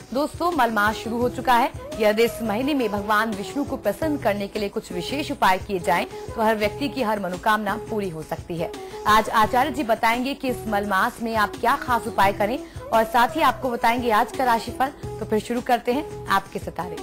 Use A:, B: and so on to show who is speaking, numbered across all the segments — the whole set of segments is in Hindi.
A: दोस्तों, मलमास शुरू हो चुका है। यदि इस महीने में भगवान विष्णु को प्रसन्न करने के लिए कुछ विशेष उपाय किए जाएं, तो हर व्यक्ति की हर मनोकामना पूरी हो सकती है। आज आचार्य जी बताएंगे कि इस मलमास में आप क्या खास उपाय करें और साथ ही आपको बताएंगे आज का राशिफल। तो फिर शुरू करते हैं आपके सितारे।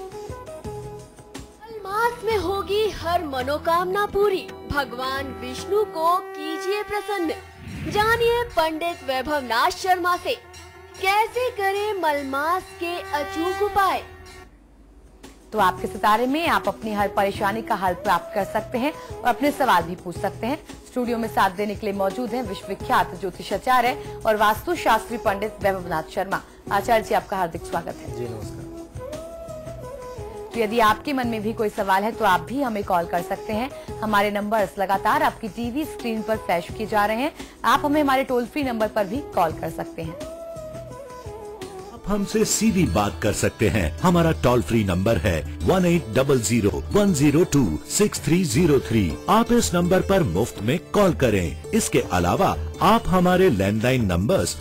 B: मलमास में होगी हर मनोकामना पूरी, भगवान विष्णु को कीजिए प्रसन्न। जानिए पंडित वैभव नाथ शर्मा से कैसे करें मलमास के अचूक उपाय।
A: तो आपके सितारे में आप अपनी हर परेशानी का हल प्राप्त कर सकते हैं और अपने सवाल भी पूछ सकते हैं। स्टूडियो में साथ देने के लिए मौजूद हैं विश्वविख्यात ज्योतिषाचार्य और वास्तु शास्त्री पंडित वैभव नाथ शर्मा। आचार्य जी, आपका हार्दिक स्वागत है।
C: जी नमस्कार।
A: तो यदि आपके मन में भी कोई सवाल है तो आप भी हमें कॉल कर सकते हैं। हमारे नंबर्स लगातार आपकी टीवी स्क्रीन पर फ्लैश किए जा रहे हैं। आप हमें हमारे टोल फ्री नंबर पर भी कॉल कर सकते हैं।
D: आप हमसे सीधी बात कर सकते हैं। हमारा टोल फ्री नंबर है 1800-102-6303। आप इस नंबर पर मुफ्त में कॉल करें। इसके अलावा आप हमारे लैंडलाइन नंबर्स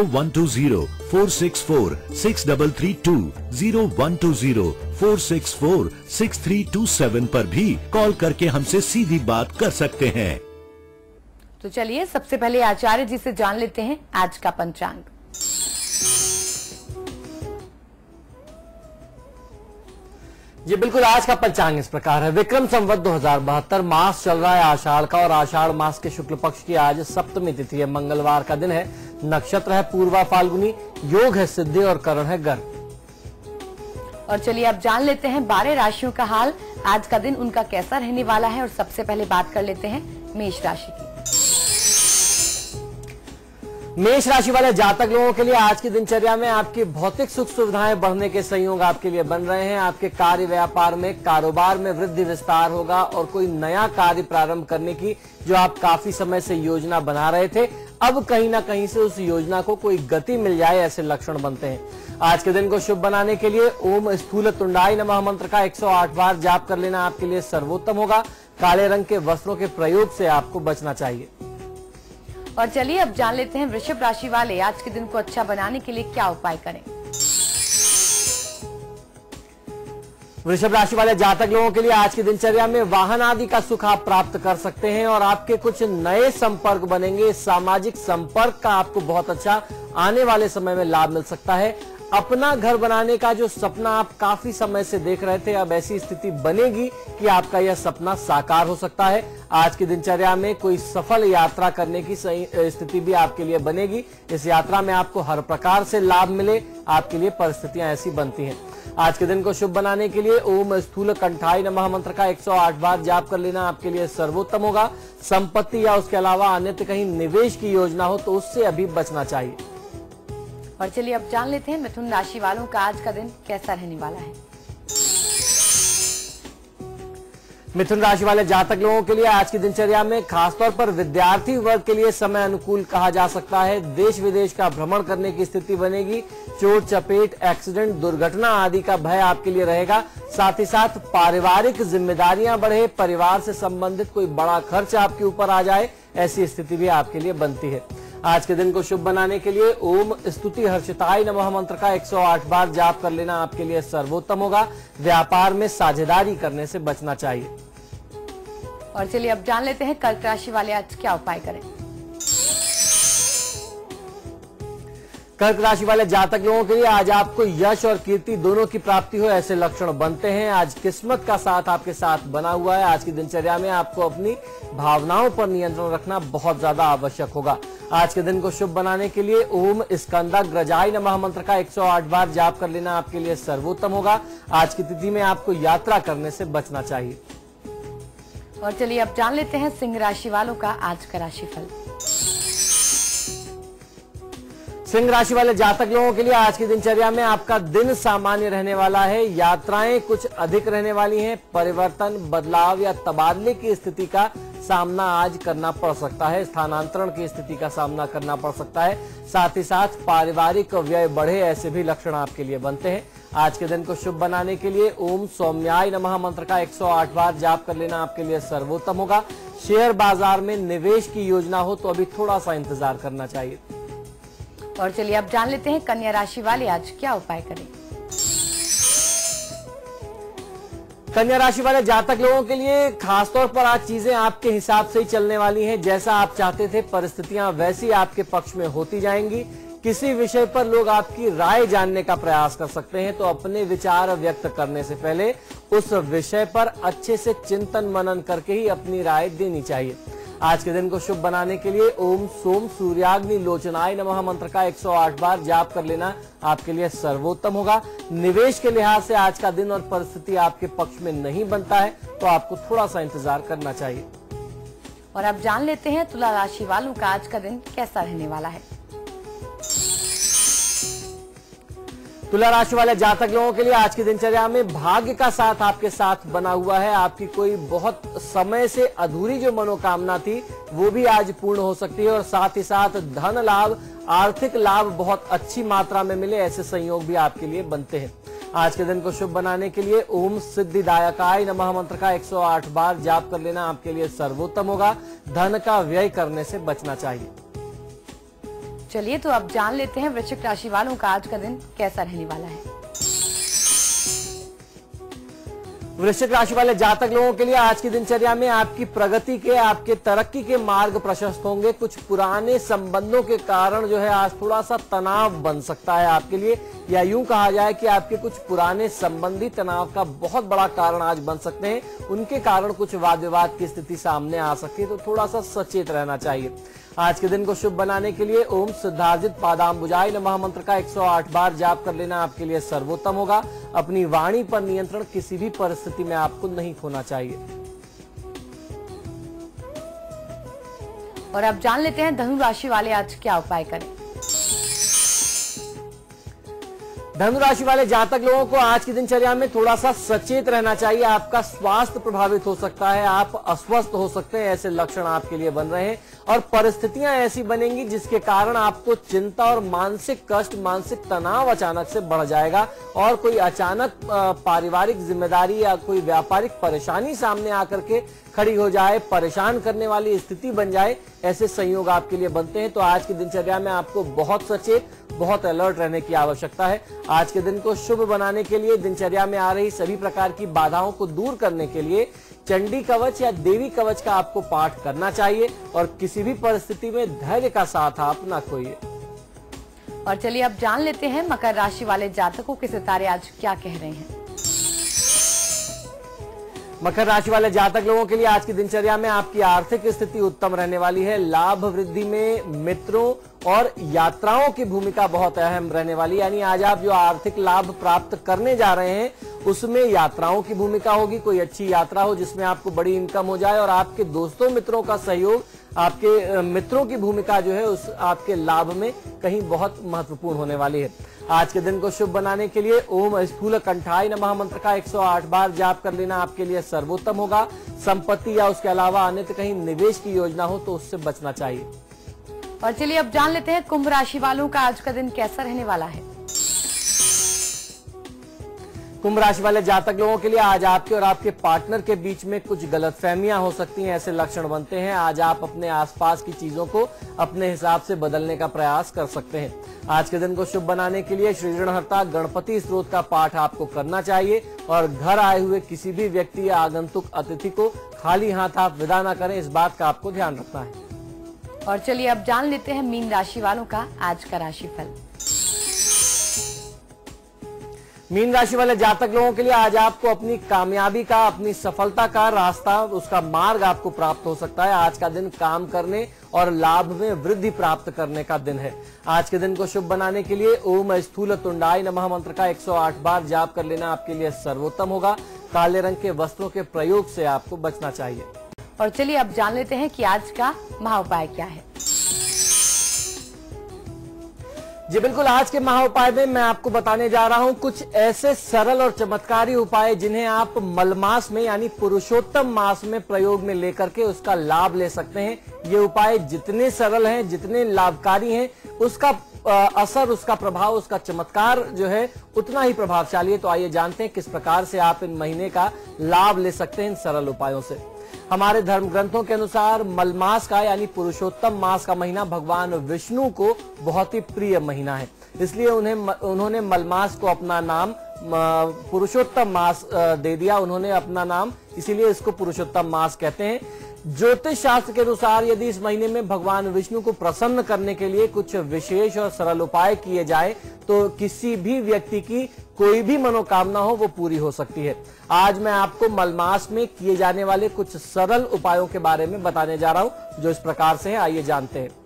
D: 0120-464-6332, 0120-464-6327 पर भी कॉल करके हमसे सीधी बात कर सकते हैं।
A: तो चलिए सबसे पहले आचार्य जी से जान लेते हैं आज का पंचांग।
C: जी बिल्कुल, आज का पंचांग इस प्रकार है। विक्रम संवत 2072 मास चल रहा है आषाढ़ का और आषाढ़ मास के शुक्ल पक्ष की आज सप्तमी तिथि है। मंगलवार का दिन है। नक्षत्र है पूर्वा फाल्गुनी। योग है सिद्धि और करण है गर्भ।
A: और चलिए अब जान लेते हैं 12 राशियों का हाल। आज का दिन उनका कैसा रहने वाला है और सबसे पहले बात कर लेते हैं मेष राशि की।
C: मेष राशि वाले जातक लोगों के लिए आज की दिनचर्या में आपकी भौतिक सुख सुविधाएं बढ़ने के संयोग आपके लिए बन रहे हैं। आपके कार्य व्यापार में, कारोबार में वृद्धि विस्तार होगा और कोई नया कार्य प्रारंभ करने की जो आप काफी समय से योजना बना रहे थे, अब कहीं ना कहीं से उस योजना को कोई गति मिल जाए, ऐसे लक्षण बनते हैं। आज के दिन को शुभ बनाने के लिए ओम स्थूल तुंडाई नमः मंत्र का 108 बार जाप कर लेना आपके लिए सर्वोत्तम होगा। काले रंग के वस्त्रों के प्रयोग से आपको बचना चाहिए।
A: और चलिए अब जान लेते हैं वृषभ राशि वाले आज के दिन को अच्छा बनाने के लिए क्या उपाय करें।
C: वृषभ राशि वाले जातक लोगों के लिए आज की दिनचर्या में वाहन आदि का सुख आप प्राप्त कर सकते हैं और आपके कुछ नए संपर्क बनेंगे। सामाजिक संपर्क का आपको बहुत अच्छा आने वाले समय में लाभ मिल सकता है। अपना घर बनाने का जो सपना आप काफी समय से देख रहे थे, अब ऐसी स्थिति बनेगी कि आपका यह सपना साकार हो सकता है। आज की दिनचर्या में कोई सफल यात्रा करने की स्थिति भी आपके लिए बनेगी। इस यात्रा में आपको हर प्रकार से लाभ मिले, आपके लिए परिस्थितियां ऐसी बनती हैं। आज के दिन को शुभ बनाने के लिए ओम स्थूल कंठाई नमः मंत्र का 108 बार जाप कर लेना आपके लिए सर्वोत्तम होगा। संपत्ति या उसके अलावा अन्यत्र कहीं निवेश की योजना हो तो उससे अभी बचना चाहिए।
A: और चलिए अब जान लेते हैं मिथुन राशि वालों का आज का दिन कैसा रहने वाला है।
C: मिथुन राशि वाले जातक लोगों के लिए आज की दिनचर्या में खासतौर पर विद्यार्थी वर्ग के लिए समय अनुकूल कहा जा सकता है। देश विदेश का भ्रमण करने की स्थिति बनेगी। चोट चपेट, एक्सीडेंट, दुर्घटना आदि का भय आपके लिए रहेगा। साथ ही साथ पारिवारिक जिम्मेदारियां बढ़े, परिवार से संबंधित कोई बड़ा खर्च आपके ऊपर आ जाए, ऐसी स्थिति भी आपके लिए बनती है। आज के दिन को शुभ बनाने के लिए ओम स्तुति हर्षिताय नमः मंत्र का 108 बार जाप कर लेना आपके लिए सर्वोत्तम होगा। व्यापार में साझेदारी करने से बचना चाहिए।
A: और चलिए अब जान लेते हैं कर्क राशि वाले आज क्या उपाय करें।
C: कर्क राशि वाले जातक लोगों के लिए आज आपको यश और कीर्ति दोनों की प्राप्ति हो, ऐसे लक्षण बनते हैं। आज किस्मत का साथ आपके साथ बना हुआ है। आज की दिनचर्या में आपको अपनी भावनाओं पर नियंत्रण रखना बहुत ज्यादा आवश्यक होगा। आज के दिन को शुभ बनाने के लिए ओम स्कंदाग्रजाय नमः मंत्र का 108 बार जाप कर लेना आपके लिए सर्वोत्तम होगा। आज की तिथि में आपको यात्रा करने से बचना चाहिए।
A: और चलिए अब जान लेते हैं सिंह राशि वालों का आज का राशिफल।
C: सिंह राशि वाले जातक लोगों के लिए आज की दिनचर्या में आपका दिन सामान्य रहने वाला है। यात्राएं कुछ अधिक रहने वाली हैं। परिवर्तन, बदलाव या तबादले की स्थिति का सामना आज करना पड़ सकता है। स्थानांतरण की स्थिति का सामना करना पड़ सकता है। साथ ही साथ पारिवारिक व्यय बढ़े, ऐसे भी लक्षण आपके लिए बनते हैं। आज के दिन को शुभ बनाने के लिए ओम सौम्याय नमः मंत्र का 108 बार जाप कर लेना आपके लिए सर्वोत्तम होगा। शेयर बाजार में निवेश की योजना हो तो अभी थोड़ा सा इंतजार करना चाहिए।
A: और चलिए अब जान लेते हैं कन्या राशि वाले आज क्या उपाय करें।
C: कन्या राशि वाले जातक लोगों के लिए खासतौर पर आज चीजें आपके हिसाब से ही चलने वाली हैं। जैसा आप चाहते थे परिस्थितियां वैसी आपके पक्ष में होती जाएंगी। किसी विषय पर लोग आपकी राय जानने का प्रयास कर सकते हैं, तो अपने विचार व्यक्त करने से पहले उस विषय पर अच्छे से चिंतन मनन करके ही अपनी राय देनी चाहिए। आज के दिन को शुभ बनाने के लिए ओम सोम सूर्याग्नि लोचनाय नमः मंत्र का 108 बार जाप कर लेना आपके लिए सर्वोत्तम होगा। निवेश के लिहाज से आज का दिन और परिस्थिति आपके पक्ष में नहीं बनता है, तो आपको थोड़ा सा इंतजार करना चाहिए।
A: और अब जान लेते हैं तुला राशि वालों का आज का दिन कैसा रहने वाला है।
C: तुला राशि वाले जातक लोगों के लिए आज की दिनचर्या में भाग्य का साथ आपके साथ बना हुआ है। आपकी कोई बहुत समय से अधूरी जो मनोकामना थी वो भी आज पूर्ण हो सकती है, और साथ ही साथ धन लाभ, आर्थिक लाभ बहुत अच्छी मात्रा में मिले, ऐसे संयोग भी आपके लिए बनते हैं। आज के दिन को शुभ बनाने के लिए ओम सिद्धिदायकाय नमः मंत्र का 108 बार जाप कर लेना आपके लिए सर्वोत्तम होगा। धन का व्यय करने से बचना चाहिए।
A: चलिए तो अब जान लेते हैं वृश्चिक राशि वालों का आज का दिन कैसा रहने वाला है।
C: वृश्चिक राशि वाले जातक लोगों के लिए आज की दिनचर्या में आपकी प्रगति के, आपके तरक्की के मार्ग प्रशस्त होंगे। कुछ पुराने संबंधों के कारण जो है आज थोड़ा सा तनाव बन सकता है आपके लिए, या यूं कहा जाए कि आपके कुछ पुराने संबंधी तनाव का बहुत बड़ा कारण आज बन सकते हैं। उनके कारण कुछ वाद विवाद की स्थिति सामने आ सकती है, तो थोड़ा सा सचेत रहना चाहिए। आज के दिन को शुभ बनाने के लिए ओम सिद्धार्जित पादाम्बुजाय नमः मंत्र का 108 बार जाप कर लेना आपके लिए सर्वोत्तम होगा। अपनी वाणी पर नियंत्रण किसी भी परिस्थिति में आपको नहीं खोना चाहिए।
A: और अब जान लेते हैं धनु राशि वाले आज क्या उपाय करें।
C: धनु राशि वाले जातक लोगों को आज की दिनचर्या में थोड़ा सा सचेत रहना चाहिए। आपका स्वास्थ्य प्रभावित हो सकता है, आप अस्वस्थ हो सकते हैं, ऐसे लक्षण आपके लिए बन रहे हैं, और परिस्थितियां ऐसी बनेंगी जिसके कारण आपको चिंता और मानसिक कष्ट, मानसिक तनाव अचानक से बढ़ जाएगा, और कोई अचानक पारिवारिक जिम्मेदारी या कोई व्यापारिक परेशानी सामने आकर के खड़ी हो जाए, परेशान करने वाली स्थिति बन जाए, ऐसे संयोग आपके लिए बनते हैं। तो आज की दिनचर्या में आपको बहुत सचेत, बहुत अलर्ट रहने की आवश्यकता है। आज के दिन को शुभ बनाने के लिए दिनचर्या में आ रही सभी प्रकार की बाधाओं को दूर करने के लिए चंडी कवच या देवी कवच का आपको पाठ करना चाहिए, और किसी भी परिस्थिति में धैर्य का साथ आप न खोइए।
A: और चलिए अब जान लेते हैं मकर राशि वाले जातकों के सितारे आज क्या कह रहे हैं।
C: मकर राशि वाले जातक लोगों के लिए आज की दिनचर्या में आपकी आर्थिक स्थिति उत्तम रहने वाली है। लाभ वृद्धि में मित्रों और यात्राओं की भूमिका बहुत अहम रहने वाली, यानी आज आप जो आर्थिक लाभ प्राप्त करने जा रहे हैं उसमें यात्राओं की भूमिका होगी। कोई अच्छी यात्रा हो जिसमें आपको बड़ी इनकम हो जाए, और आपके दोस्तों मित्रों का सहयोग, आपके मित्रों की भूमिका जो है उस आपके लाभ में कहीं बहुत महत्वपूर्ण होने वाली है। आज के दिन को शुभ बनाने के लिए ओम स्थूल कंठाय नमः मंत्र का 108 बार जाप कर लेना आपके लिए सर्वोत्तम होगा। संपत्ति या उसके अलावा अन्य कहीं निवेश की योजना हो तो उससे बचना चाहिए।
A: और चलिए अब जान लेते हैं कुंभ राशि वालों का आज का दिन कैसा रहने वाला है।
C: कुंभ राशि वाले जातक लोगों के लिए आज आपके और आपके पार्टनर के बीच में कुछ गलतफहमियां हो सकती हैं, ऐसे लक्षण बनते हैं। आज आप अपने आसपास की चीजों को अपने हिसाब से बदलने का प्रयास कर सकते हैं। आज के दिन को शुभ बनाने के लिए श्री ऋणहर्ता गणपति स्तोत्र का पाठ आपको करना चाहिए, और घर आए हुए किसी भी व्यक्ति या आगंतुक अतिथि को खाली हाथ आप विदा न करें, इस बात का आपको ध्यान रखना है।
A: और चलिए अब जान लेते हैं मीन राशि वालों का आज का राशिफल।
C: मीन राशि वाले जातक लोगों के लिए आज आपको अपनी कामयाबी का, अपनी सफलता का रास्ता, उसका मार्ग आपको प्राप्त हो सकता है। आज का दिन काम करने और लाभ में वृद्धि प्राप्त करने का दिन है। आज के दिन को शुभ बनाने के लिए ओम स्थूल तुंडाय नमः मंत्र का 108 बार जाप कर लेना आपके लिए सर्वोत्तम होगा। काले रंग के वस्त्रों के प्रयोग से आपको बचना चाहिए।
A: और चलिए अब जान लेते हैं कि आज का महाउपाय क्या है।
C: जी बिल्कुल, आज के महाउपाय में मैं आपको बताने जा रहा हूं कुछ ऐसे सरल और चमत्कारी उपाय जिन्हें आप मलमास में यानी पुरुषोत्तम मास में प्रयोग में लेकर के उसका लाभ ले सकते हैं। ये उपाय जितने सरल हैं, जितने लाभकारी हैं, उसका असर, उसका प्रभाव, उसका चमत्कार जो है उतना ही प्रभावशाली है। तो आइए जानते हैं किस प्रकार से आप इन महीने का लाभ ले सकते हैं इन सरल उपायों से। हमारे धर्म ग्रंथों के अनुसार मलमास का यानी पुरुषोत्तम मास का महीना भगवान विष्णु को बहुत ही प्रिय महीना है। इसलिए उन्होंने मलमास को अपना नाम पुरुषोत्तम मास दे दिया। उन्होंने अपना नाम, इसीलिए इसको पुरुषोत्तम मास कहते हैं। ज्योतिष शास्त्र के अनुसार यदि इस महीने में भगवान विष्णु को प्रसन्न करने के लिए कुछ विशेष और सरल उपाय किए जाए तो किसी भी व्यक्ति की कोई भी मनोकामना हो वो पूरी हो सकती है। आज मैं आपको मलमास में किए जाने वाले कुछ सरल उपायों के बारे में बताने जा रहा हूं, जो इस प्रकार से है। आइए जानते हैं।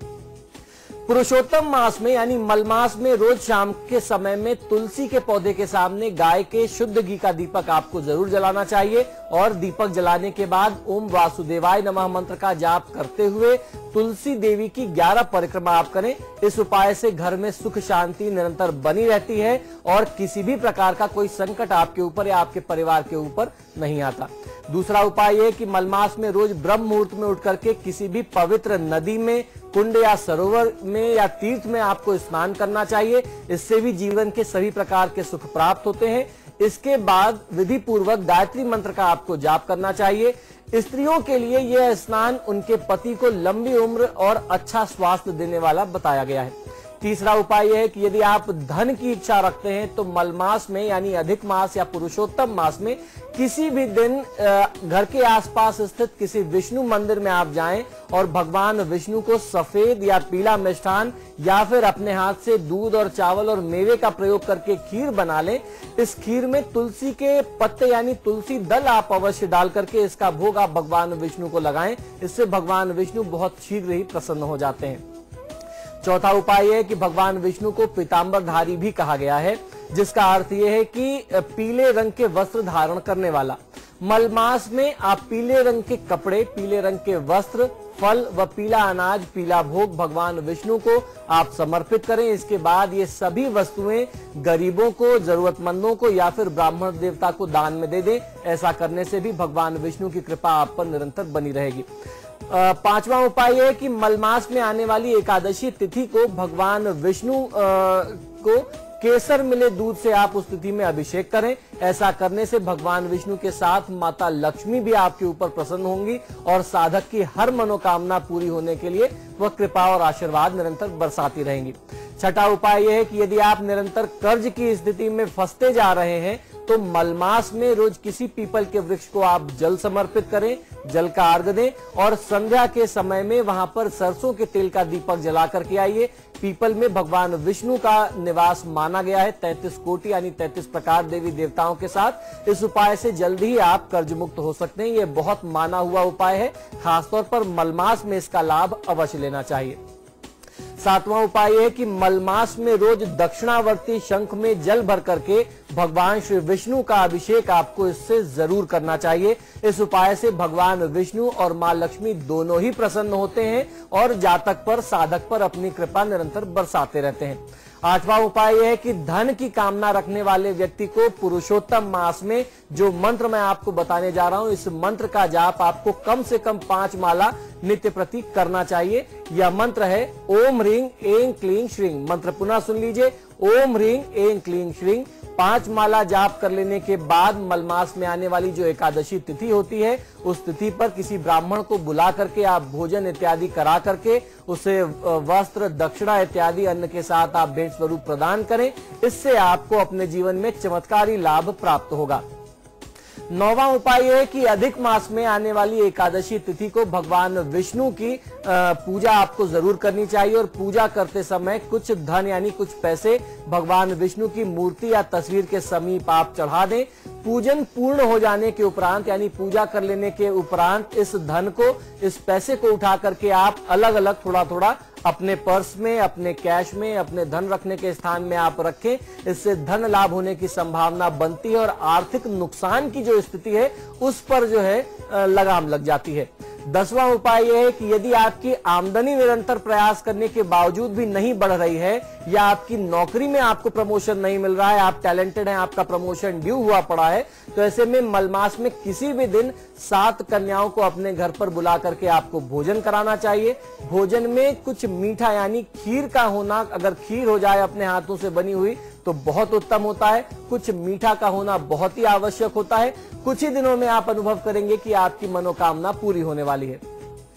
C: पुरुषोत्तम मास में यानी मलमास में रोज शाम के समय में तुलसी के पौधे के सामने गाय के शुद्ध घी का दीपक आपको जरूर जलाना चाहिए और दीपक जलाने के बाद ओम वासुदेवाय नमः मंत्र का जाप करते हुए तुलसी देवी की 11 परिक्रमा आप करें। इस उपाय से घर में सुख शांति निरंतर बनी रहती है और किसी भी प्रकार का कोई संकट आपके ऊपर या आपके परिवार के ऊपर नहीं आता। दूसरा उपाय यह कि मलमास में रोज ब्रह्म मुहूर्त में उठ करके किसी भी पवित्र नदी में, कुंड या सरोवर में या तीर्थ में आपको स्नान करना चाहिए। इससे भी जीवन के सभी प्रकार के सुख प्राप्त होते हैं। इसके बाद विधि पूर्वक गायत्री मंत्र का आपको जाप करना चाहिए। स्त्रियों के लिए यह स्नान उनके पति को लंबी उम्र और अच्छा स्वास्थ्य देने वाला बताया गया है। तीसरा उपाय यह है कि यदि आप धन की इच्छा रखते हैं तो मलमास में यानी अधिक मास या पुरुषोत्तम मास में किसी भी दिन घर के आसपास स्थित किसी विष्णु मंदिर में आप जाएं और भगवान विष्णु को सफेद या पीला मिष्ठान या फिर अपने हाथ से दूध और चावल और मेवे का प्रयोग करके खीर बना लें। इस खीर में तुलसी के पत्ते यानी तुलसी दल आप अवश्य डाल करके इसका भोग आप भगवान विष्णु को लगाएं। इससे भगवान विष्णु बहुत शीघ्र ही प्रसन्न हो जाते हैं। चौथा उपाय है कि भगवान विष्णु को पीतांबरधारी भी कहा गया है, जिसका अर्थ यह है कि पीले रंग के वस्त्र धारण करने वाला। मलमास में आप पीले रंग के कपड़े, पीले रंग के वस्त्र, फल व पीला अनाज, पीला भोग भगवान विष्णु को आप समर्पित करें। इसके बाद ये सभी वस्तुएं गरीबों को, जरूरतमंदों को या फिर ब्राह्मण देवता को दान में दे दें। ऐसा करने से भी भगवान विष्णु की कृपा आप पर निरंतर बनी रहेगी। पांचवा उपाय है कि मलमास में आने वाली एकादशी तिथि को भगवान विष्णु को केसर मिले दूध से आप उस तिथि में अभिषेक करें। ऐसा करने से भगवान विष्णु के साथ माता लक्ष्मी भी आपके ऊपर प्रसन्न होंगी और साधक की हर मनोकामना पूरी होने के लिए वह कृपा और आशीर्वाद निरंतर बरसाती रहेंगी। छठा उपाय यह है कि यदि आप निरंतर कर्ज की स्थिति में फंसते जा रहे हैं तो मलमास में रोज किसी पीपल के वृक्ष को आप जल समर्पित करें, जल का अर्घ्य दें और संध्या के समय में वहां पर सरसों के तेल का दीपक जला करके आइए। पीपल में भगवान विष्णु का निवास माना गया है 33 कोटि यानी 33 प्रकार देवी देवताओं के साथ। इस उपाय से जल्द ही आप कर्ज मुक्त हो सकते हैं। यह बहुत माना हुआ उपाय है, खासतौर पर मलमास में इसका लाभ अवश्य लेना चाहिए। सातवां उपाय है कि मलमास में रोज दक्षिणावर्ती शंख में जल भर करके भगवान श्री विष्णु का अभिषेक आपको इससे जरूर करना चाहिए। इस उपाय से भगवान विष्णु और मां लक्ष्मी दोनों ही प्रसन्न होते हैं और जातक पर, साधक पर अपनी कृपा निरंतर बरसाते रहते हैं। आठवां उपाय यह है कि धन की कामना रखने वाले व्यक्ति को पुरुषोत्तम मास में जो मंत्र मैं आपको बताने जा रहा हूं, इस मंत्र का जाप आपको कम से कम 5 माला नित्य प्रति करना चाहिए। यह मंत्र है ओम ह्रीं ऐं क्लीं श्रीं। मंत्र पुनः सुन लीजिए, ओम ह्रीं ऐं क्लीं श्रीं। 5 माला जाप कर लेने के बाद मलमास में आने वाली जो एकादशी तिथि होती है, उस तिथि पर किसी ब्राह्मण को बुला करके आप भोजन इत्यादि करा करके उसे वस्त्र, दक्षिणा इत्यादि अन्न के साथ आप भेंट स्वरूप प्रदान करें। इससे आपको अपने जीवन में चमत्कारी लाभ प्राप्त होगा। 9वां उपाय है कि अधिक मास में आने वाली एकादशी तिथि को भगवान विष्णु की पूजा आपको जरूर करनी चाहिए और पूजा करते समय कुछ धन यानी कुछ पैसे भगवान विष्णु की मूर्ति या तस्वीर के समीप आप चढ़ा दें। पूजन पूर्ण हो जाने के उपरांत यानी पूजा कर लेने के उपरांत इस धन को, इस पैसे को उठा करके आप अलग अलग थोड़ा थोड़ा अपने पर्स में, अपने कैश में, अपने धन रखने के स्थान में आप रखें। इससे धन लाभ होने की संभावना बनती है और आर्थिक नुकसान की जो स्थिति है उस पर जो है लगाम लग जाती है। 10वां उपाय यह है कि यदि आपकी आमदनी निरंतर प्रयास करने के बावजूद भी नहीं बढ़ रही है या आपकी नौकरी में आपको प्रमोशन नहीं मिल रहा है, आप टैलेंटेड हैं, आपका प्रमोशन ड्यू हुआ पड़ा है, तो ऐसे में मलमास में किसी भी दिन 7 कन्याओं को अपने घर पर बुला करके आपको भोजन कराना चाहिए। भोजन में कुछ मीठा यानी खीर का होना, अगर खीर हो जाए अपने हाथों से बनी हुई तो बहुत उत्तम होता है। कुछ मीठा का होना बहुत ही आवश्यक होता है। कुछ ही दिनों में आप अनुभव करेंगे कि आपकी मनोकामना पूरी होने वाली है।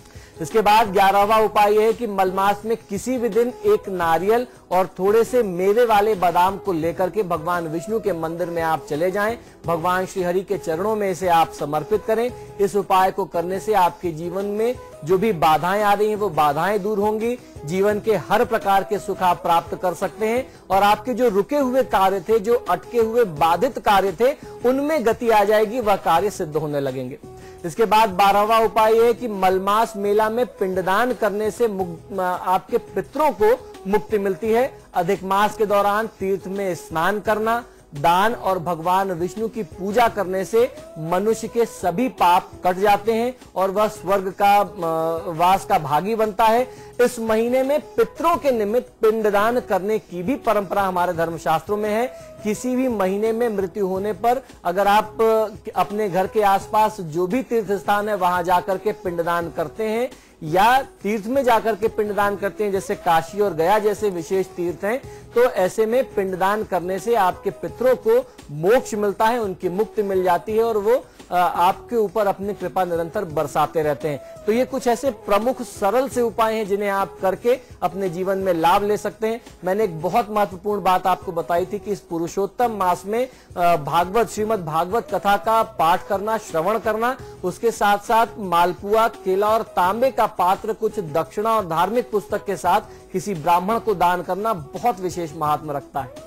C: इसके बाद 11वां उपाय है कि मलमास में किसी भी दिन एक नारियल और थोड़े से मेवे वाले बादाम को लेकर के भगवान विष्णु के मंदिर में आप चले जाएं। भगवान श्री हरि के चरणों में इसे आप समर्पित करें। इस उपाय को करने से आपके जीवन में जो भी बाधाएं आ रही हैं वो बाधाएं दूर होंगी। जीवन के हर प्रकार के सुख आप प्राप्त कर सकते हैं और आपके जो रुके हुए कार्य थे, जो अटके हुए बाधित कार्य थे, उनमें गति आ जाएगी, वह कार्य सिद्ध होने लगेंगे। इसके बाद 12वां उपाय है कि मलमास मेला में पिंडदान करने से आपके पितरों को मुक्ति मिलती है। अधिक मास के दौरान तीर्थ में स्नान करना, दान और भगवान विष्णु की पूजा करने से मनुष्य के सभी पाप कट जाते हैं और वह स्वर्ग का वास का भागी बनता है। इस महीने में पितरों के निमित्त पिंडदान करने की भी परंपरा हमारे धर्मशास्त्रों में है। किसी भी महीने में मृत्यु होने पर अगर आप अपने घर के आसपास जो भी तीर्थ स्थान है वहां जाकर के पिंडदान करते हैं या तीर्थ में जाकर के पिंडदान करते हैं, जैसे काशी और गया जैसे विशेष तीर्थ हैं, तो ऐसे में पिंडदान करने से आपके पितरों को मोक्ष मिलता है, उनकी मुक्ति मिल जाती है और वो आपके ऊपर अपनी कृपा निरंतर बरसाते रहते हैं। तो ये कुछ ऐसे प्रमुख सरल से उपाय हैं जिन्हें आप करके अपने जीवन में लाभ ले सकते हैं। मैंने एक बहुत महत्वपूर्ण बात आपको बताई थी कि इस पुरुषोत्तम मास में भागवत, श्रीमद् भागवत कथा का पाठ करना, श्रवण करना, उसके साथ साथ मालपुआ, केला और तांबे का पात्र, कुछ दक्षिणा और धार्मिक पुस्तक के साथ किसी ब्राह्मण को दान करना बहुत विशेष महात्मा रखता है।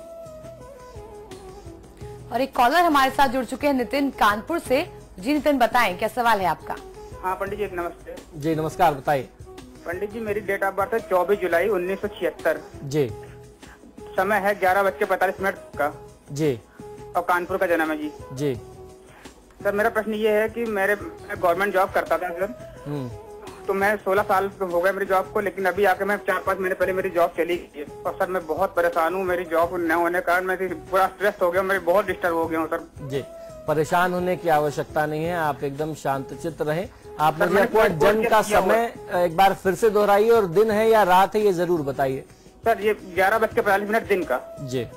A: और एक कॉलर हमारे साथ जुड़ चुके हैं, नितिन कानपुर से। जी नितिन, बताएं क्या सवाल है आपका?
E: हाँ पंडित जी, नमस्ते।
C: जी नमस्कार, बताइए।
E: पंडित जी, मेरी डेट ऑफ बर्थ है 24 जुलाई 1976।
C: जी।
E: समय है 11:45 का।
C: जी।
E: और कानपुर का जन्म है जी।
C: जी।
E: सर मेरा प्रश्न ये है कि मैं गवर्नमेंट जॉब करता था सर, तो मैं 16 साल हो गए मेरी जॉब को, लेकिन अभी आके मैं 4-5 महीने पहले मेरी जॉब चली गई और सर मैं बहुत परेशान हूँ। मेरी जॉब न होने के कारण मैं पूरा स्ट्रेस हो गया, मैं बहुत डिस्टर्ब हो गया हूँ सर।
C: जी, परेशान होने की आवश्यकता नहीं है, आप एकदम शांतचित्त रहें। आप मुझे अपना जन्म का समय एक बार फिर से दोहराइए और दिन है या रात है ये जरूर बताइए।
E: सर ये 11:45 दिन का।
C: जी।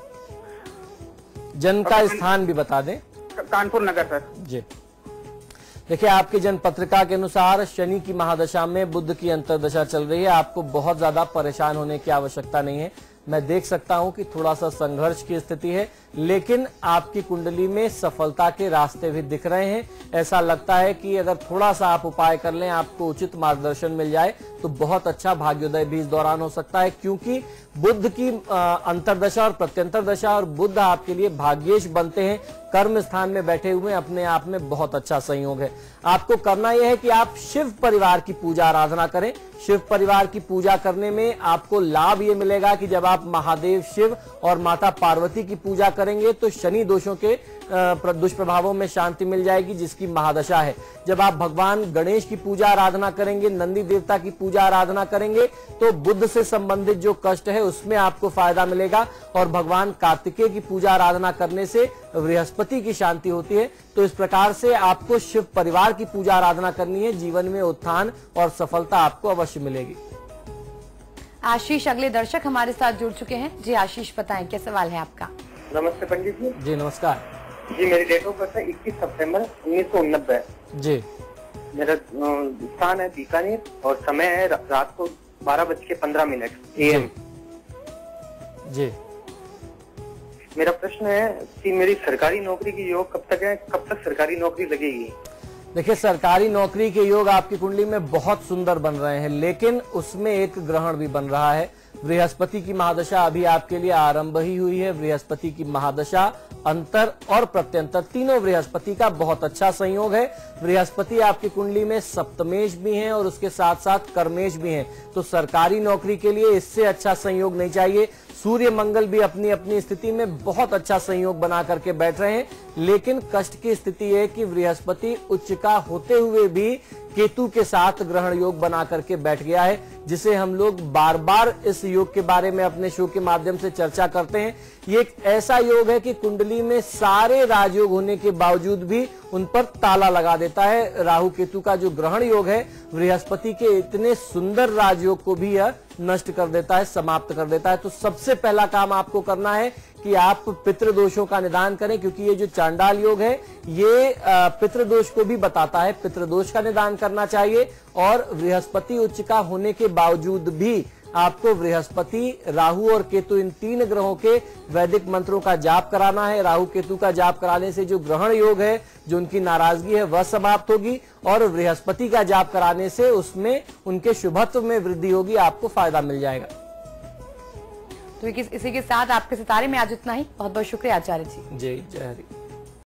C: जन्म का स्थान भी बता दें।
E: कानपुर नगर सर।
C: जी। देखिए, आपके जन्म पत्रिका के अनुसार शनि की महादशा में बुध की अंतर्दशा चल रही है। आपको बहुत ज्यादा परेशान होने की आवश्यकता नहीं है। मैं देख सकता हूं कि थोड़ा सा संघर्ष की स्थिति है, लेकिन आपकी कुंडली में सफलता के रास्ते भी दिख रहे हैं। ऐसा लगता है कि अगर थोड़ा सा आप उपाय कर लें, आपको उचित मार्गदर्शन मिल जाए तो बहुत अच्छा भाग्योदय भी इस दौरान हो सकता है, क्योंकि बुध की अंतर्दशा और प्रत्यंतर दशा और बुध आपके लिए भाग्येश बनते हैं। कर्म स्थान में बैठे हुए अपने आप में बहुत अच्छा संयोग है। आपको करना यह है कि आप शिव परिवार की पूजा आराधना करें। शिव परिवार की पूजा करने में आपको लाभ ये मिलेगा कि जब आप महादेव शिव और माता पार्वती की पूजा करेंगे तो शनि दोषों के दुष्प्रभावों में शांति मिल जाएगी, जिसकी महादशा है। जब आप भगवान गणेश की पूजा आराधना करेंगे, नंदी देवता की पूजा आराधना करेंगे, तो बुध से संबंधित जो कष्ट है उसमें आपको फायदा मिलेगा। और भगवान कार्तिकेय की पूजा आराधना करने से बृहस्पति की शांति होती है। तो इस प्रकार से आपको शिव परिवार की पूजा आराधना करनी है। जीवन में उत्थान और सफलता आपको अवश्य मिलेगी।
A: आशीष अगले दर्शक हमारे साथ जुड़ चुके हैं। जी आशीष, बताएं क्या सवाल है आपका?
F: नमस्ते पंडित जी।
C: जी नमस्कार
F: जी, मेरी डेट ऑफ बर्थ है 21 सितंबर 1989।
C: जी।
F: मेरा स्थान है बीकानेर और समय है रात को 12:15 AM।
C: जी।
F: मेरा प्रश्न है कि मेरी सरकारी नौकरी की योग कब तक है, कब तक सरकारी नौकरी लगेगी?
C: देखिए, सरकारी नौकरी के योग आपकी कुंडली में बहुत सुंदर बन रहे हैं, लेकिन उसमें एक ग्रहण भी बन रहा है। बृहस्पति की महादशा अभी आपके लिए आरंभ ही हुई है। बृहस्पति की महादशा, अंतर और प्रत्यंतर तीनों बृहस्पति का बहुत अच्छा संयोग है। बृहस्पति आपकी कुंडली में सप्तमेश भी हैं और उसके साथ साथ कर्मेश भी हैं। तो सरकारी नौकरी के लिए इससे अच्छा संयोग नहीं चाहिए। सूर्य मंगल भी अपनी अपनी स्थिति में बहुत अच्छा संयोग बना करके बैठ रहे हैं, लेकिन कष्ट की स्थिति है कि बृहस्पति उच्च का होते हुए भी केतु के साथ ग्रहण योग बना करके बैठ गया है, जिसे हम लोग बार बार इस योग के बारे में अपने शो के माध्यम से चर्चा करते हैं। ये एक ऐसा योग है कि कुंडली में सारे राजयोग होने के बावजूद भी उन पर ताला लगा देता है। राहु केतु का जो ग्रहण योग है, बृहस्पति के इतने सुंदर राजयोग को भी यह नष्ट कर देता है, समाप्त कर देता है। तो सबसे पहला काम आपको करना है कि आप पितृदोषों का निदान करें, क्योंकि ये जो चांडाल योग है ये पितृदोष को भी बताता है। पितृदोष का निदान करना चाहिए और बृहस्पति उच्च का होने के बावजूद भी आपको बृहस्पति, राहु और केतु इन 3 ग्रहों के वैदिक मंत्रों का जाप कराना है। राहु केतु का जाप कराने से जो ग्रहण योग है, जो उनकी नाराजगी है, वह समाप्त होगी और बृहस्पति का जाप कराने से उसमें उनके शुभत्व में वृद्धि होगी, आपको फायदा मिल जाएगा।
A: तो इसी के साथ आपके सितारे में आज इतना ही। बहुत बहुत शुक्रिया आचार्य जी।
C: जय जय हरि।